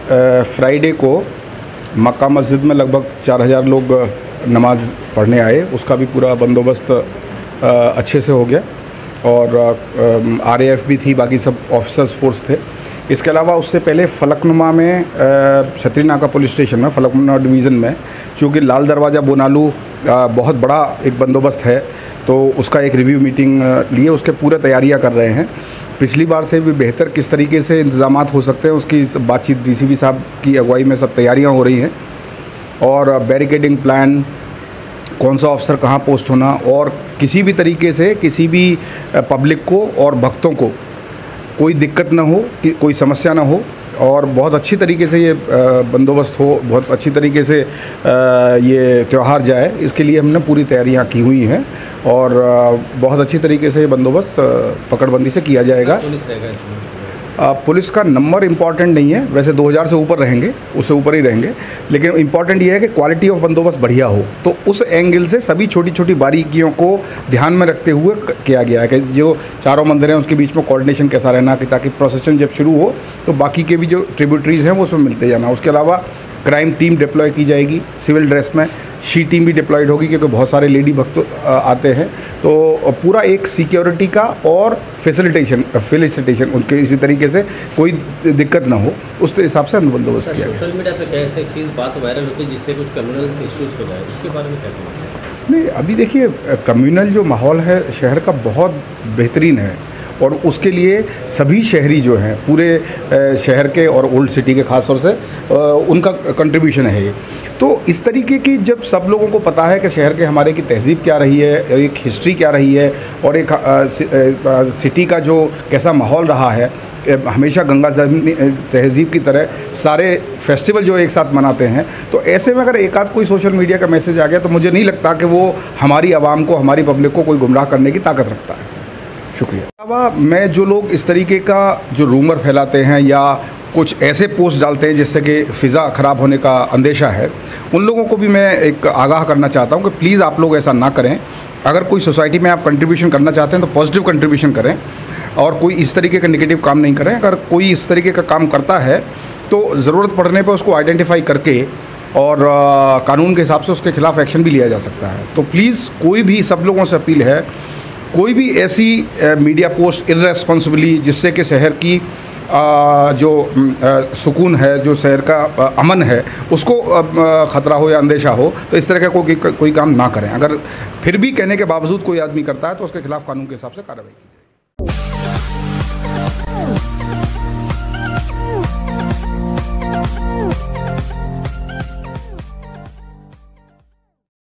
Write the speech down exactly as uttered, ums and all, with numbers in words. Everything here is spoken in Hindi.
फ्राइडे को मक्का मस्जिद में लगभग चार हज़ार लोग नमाज़ पढ़ने आए, उसका भी पूरा बंदोबस्त अच्छे से हो गया और आरएएफ भी थी, बाकी सब ऑफिसर्स फोर्स थे। इसके अलावा उससे पहले फलकनुमा में छतरी नाका पुलिस स्टेशन में फलकनुमा डिवीज़न में, चूँकि लाल दरवाज़ा बोनालू बहुत बड़ा एक बंदोबस्त है, तो उसका एक रिव्यू मीटिंग लिए, उसके पूरे तैयारियां कर रहे हैं। पिछली बार से भी बेहतर किस तरीके से इंतज़ामात हो सकते हैं उसकी बातचीत डीसीपी साहब की अगुवाई में सब तैयारियां हो रही हैं और बैरिकेडिंग प्लान, कौन सा ऑफिसर कहाँ पोस्ट होना और किसी भी तरीके से किसी भी पब्लिक को और भक्तों को कोई दिक्कत ना हो, कि कोई समस्या ना हो और बहुत अच्छी तरीके से ये बंदोबस्त हो, बहुत अच्छी तरीके से ये त्यौहार जाए, इसके लिए हमने पूरी तैयारियां की हुई हैं और बहुत अच्छी तरीके से ये बंदोबस्त पकड़बंदी से किया जाएगा। पुलिस का नंबर इम्पॉर्टेंट नहीं है, वैसे दो हज़ार से ऊपर रहेंगे, उससे ऊपर ही रहेंगे, लेकिन इम्पॉर्टेंट ये है कि क्वालिटी ऑफ बंदोबस्त बढ़िया हो। तो उस एंगल से सभी छोटी छोटी बारीकियों को ध्यान में रखते हुए किया गया है कि जो चारों मंदिर हैं उसके बीच में कोऑर्डिनेशन कैसा रहना, कि ताकि प्रोसेशन जब शुरू हो तो बाकी के भी जो ट्रिब्यूटरीज़ हैं वो उसमें मिलते जाना। उसके अलावा क्राइम टीम डिप्लॉय की जाएगी सिविल ड्रेस में, शी टीम भी डिप्लॉयड होगी क्योंकि बहुत सारे लेडी भक्त आते हैं, तो पूरा एक सिक्योरिटी का और फैसिलिटेशन फैसिलिटेशन उनके इसी तरीके से कोई दिक्कत ना हो, उस हिसाब से बंदोबस्त किया गया। सोशल मीडिया पे कैसे एक चीज़ बात वायरल होती है जिससे कुछ कम्युनल इश्यूज हो जाए, उसके बारे में क्या कहना? नहीं, अभी देखिए कम्युनल जो माहौल है शहर का बहुत बेहतरीन है और उसके लिए सभी शहरी जो हैं पूरे शहर के और ओल्ड सिटी के ख़ास तौर से उनका कंट्रीब्यूशन है ये। तो इस तरीके की जब सब लोगों को पता है कि शहर के हमारे की तहज़ीब क्या रही है और एक हिस्ट्री क्या रही है और एक सिटी का जो कैसा माहौल रहा है, हमेशा गंगा तहज़ीब की तरह सारे फेस्टिवल जो एक साथ मनाते हैं, तो ऐसे में अगर एक आध कोई सोशल मीडिया का मैसेज आ गया तो मुझे नहीं लगता कि वो हमारी आवाम को, हमारी पब्लिक को कोई गुमराह करने की ताकत रखता है। शुक्रिया। अलावा मैं जो लोग इस तरीके का जो रूमर फैलाते हैं या कुछ ऐसे पोस्ट डालते हैं जिससे कि फ़िज़ा ख़राब होने का अंदेशा है, उन लोगों को भी मैं एक आगाह करना चाहता हूं कि प्लीज़ आप लोग ऐसा ना करें। अगर कोई सोसाइटी में आप कंट्रीब्यूशन करना चाहते हैं तो पॉजिटिव कंट्रीब्यूशन करें और कोई इस तरीके का नेगेटिव काम नहीं करें। अगर कोई इस तरीके का काम करता है तो ज़रूरत पड़ने पर उसको आइडेंटिफाई करके और आ, कानून के हिसाब से उसके खिलाफ़ एक्शन भी लिया जा सकता है। तो प्लीज़ कोई भी, सब लोगों से अपील है, कोई भी ऐसी मीडिया पोस्ट इर्रेस्पॉन्सिबली जिससे कि शहर की आ, जो आ, सुकून है, जो शहर का आ, अमन है, उसको ख़तरा हो या अंदेशा हो, तो इस तरह का कोई कोई काम ना करें। अगर फिर भी कहने के बावजूद कोई आदमी करता है तो उसके खिलाफ़ कानून के हिसाब से कार्रवाई की जाए।